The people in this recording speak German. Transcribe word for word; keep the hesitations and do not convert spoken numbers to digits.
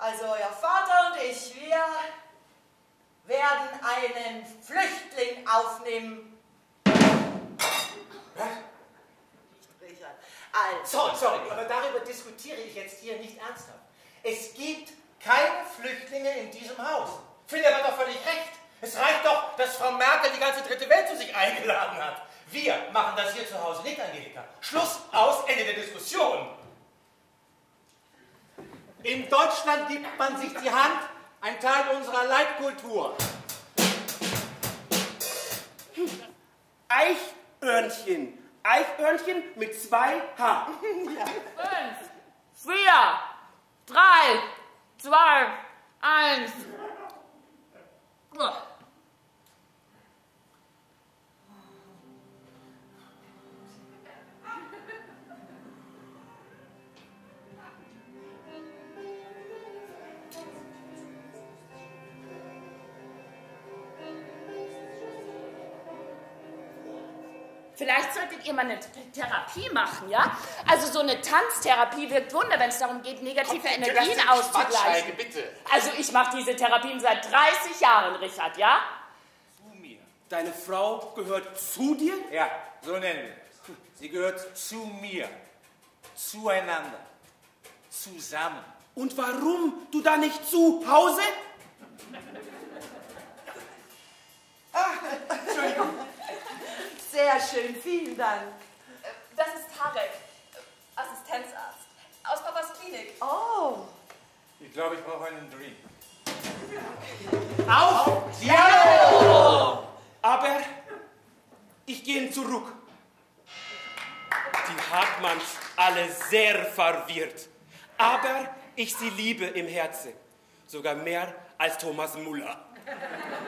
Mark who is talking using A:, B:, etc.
A: Also, Ihr Vater und ich, wir werden einen Flüchtling aufnehmen.
B: Was?
A: Richard, also.
B: Sorry, sorry, aber darüber diskutiere ich jetzt hier nicht ernsthaft. Es gibt keine Flüchtlinge in diesem Haus. Philipp hat doch völlig recht. Es reicht doch, dass Frau Merkel die ganze dritte Welt zu sich eingeladen hat. Wir machen das hier zu Hause nicht, Angelika. Schluss, aus, Ende der Diskussion. In Deutschland gibt man sich die Hand, ein Teil unserer Leitkultur.
C: Eichhörnchen. Eichhörnchen mit zwei H.
D: Ja. Fünf, vier, drei, zwei, eins. Vielleicht solltet ihr mal eine Therapie machen, ja? Also so eine Tanztherapie wirkt Wunder, wenn es darum geht, negative
B: Komm,
D: Energien
B: Quatsch,
D: auszugleichen.
B: Heike, bitte.
D: Also ich mache diese Therapien seit dreißig Jahren, Richard, ja?
C: Zu mir. Deine Frau gehört zu dir?
E: Ja, so nennen wir es. Sie gehört zu mir. Zueinander. Zusammen.
C: Und warum du da nicht zu Hause?
A: Ah, Entschuldigung. Sehr schön, vielen Dank.
F: Das ist Tarek, Assistenzarzt, aus Papas Klinik.
A: Oh.
E: Ich glaube, ich brauche einen Drink.
C: Auf! Ja! Aber ich gehe zurück. Die Hartmanns alle sehr verwirrt. Aber ich sie liebe im Herzen. Sogar mehr als Thomas Müller.